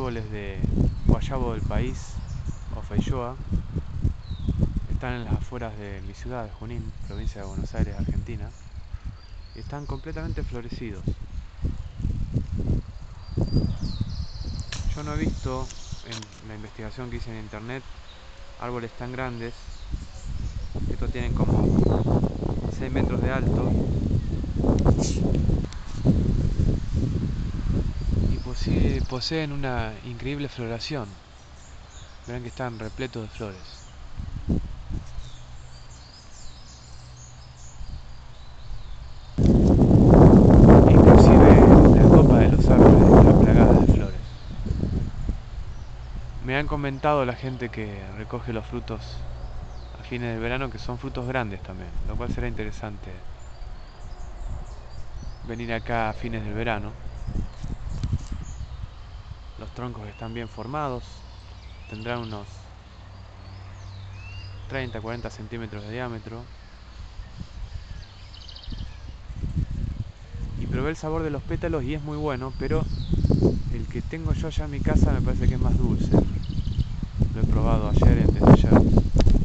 árboles de guayabo del país, o feijoa, están en las afueras de mi ciudad, de Junín, provincia de Buenos Aires, Argentina, y están completamente florecidos. Yo no he visto en la investigación que hice en internet árboles tan grandes. Estos tienen como 6 metros de alto y poseen una increíble floración. Verán que están repletos de flores. Inclusive la copa de los árboles está plagada de flores. Me han comentado la gente que recoge los frutos a fines del verano que son frutos grandes también, lo cual será interesante venir acá a fines del verano. Los troncos están bien formados, tendrán unos 30-40 centímetros de diámetro. Y probé el sabor de los pétalos y es muy bueno, pero el que tengo yo allá en mi casa me parece que es más dulce. Lo he probado ayer y antes de ayer.